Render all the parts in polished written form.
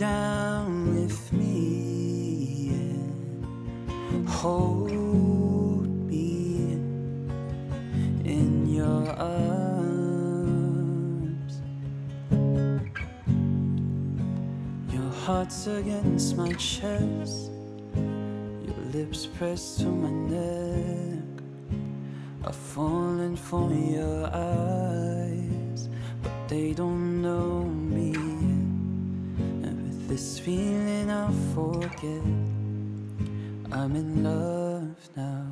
down with me and hold me in your arms. Your heart's against my chest, your lips pressed to my neck. I've fallen for your eyes, but they don't know me. And with this feeling I'll forget I'm in love now.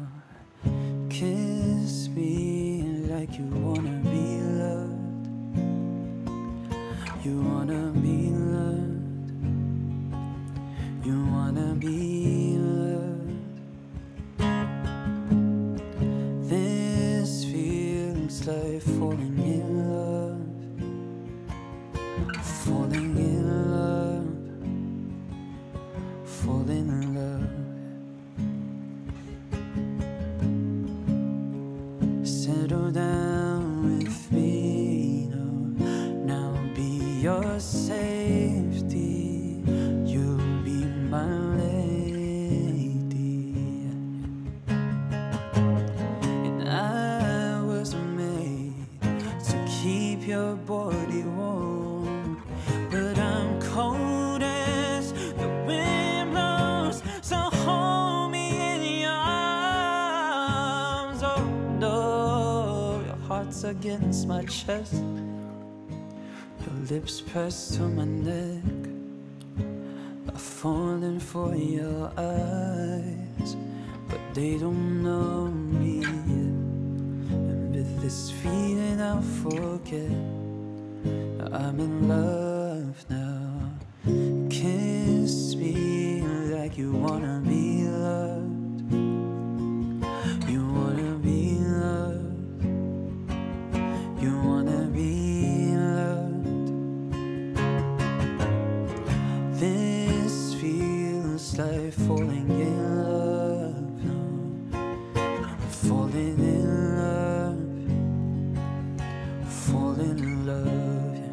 Kiss me like you wanna be loved. You wanna be loved. You wanna be loved. This feels like falling in love. Falling in love. Falling in love. Settle down with me, no. Now be your safety. You'll be my lady. And I was made to keep your body warm, but I'm cold as the wind blows. So hold me in your arms. Oh no, your heart's against my chest, your lips pressed to my neck. I've fallen for your eyes, but they don't know me. And with this feeling I'll forget I'm in love now. Kiss me like you wanna be loved. You wanna be loved. You wanna be loved. This feels like falling in love now. Falling in love. Falling in love, yeah.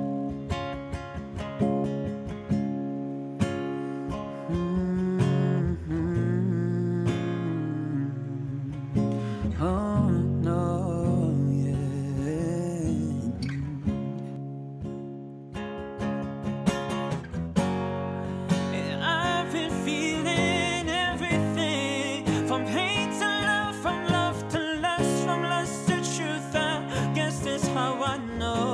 Oh no, yeah. And I've been feeling everything, from hate to love, from love to lust, from lust to truth. I guess that's how I know